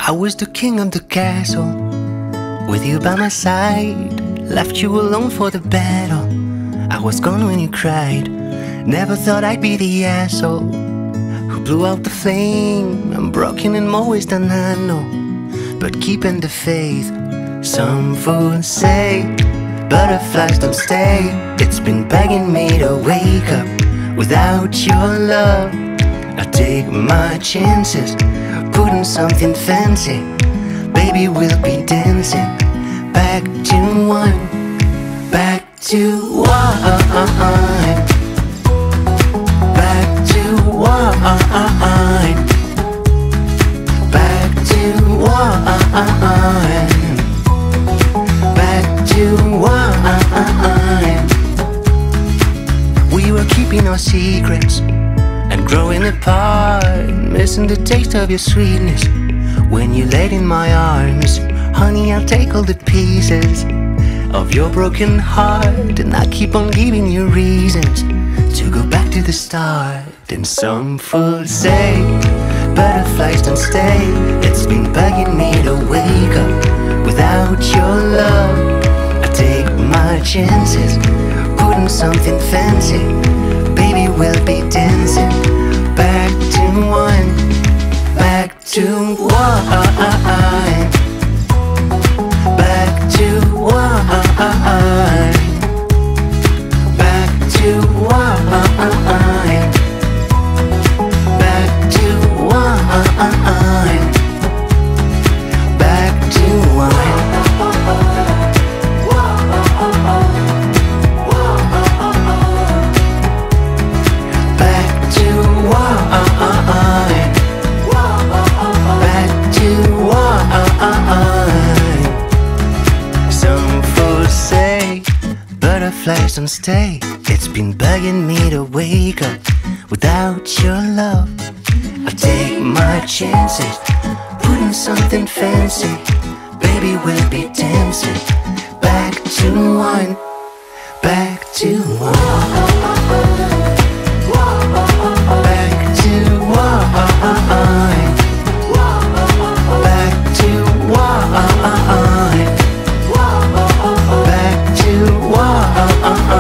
I was the king of the castle, with you by my side. Left you alone for the battle. I was gone when you cried. Never thought I'd be the asshole who blew out the flame. I'm broken in more ways than I know, but keeping the faith. Some fools say butterflies don't stay. It's been begging me to wake up. Without your love, I take my chances, putting something fancy. Baby, we'll be dancing. Back to one, back to one, back to one, back to one, back to one. We were keeping our secrets and growing apart, missing the taste of your sweetness when you laid in my arms. Honey, I'll take all the pieces of your broken heart, and I keep on giving you reasons to go back to the start. And some fools say butterflies don't stay. It's been bugging me to wake up. Without your love, I take my chances, putting something fancy. Baby, we'll be dancing. Back to one, back to one. Back to one, back to one, back to one, back to one. Butterflies don't stay. It's been bugging me to wake up. Without your love, I take my chances, putting something fancy. Baby, we'll be dancing. Back to one, back to one, back to one, back to one. Back to one.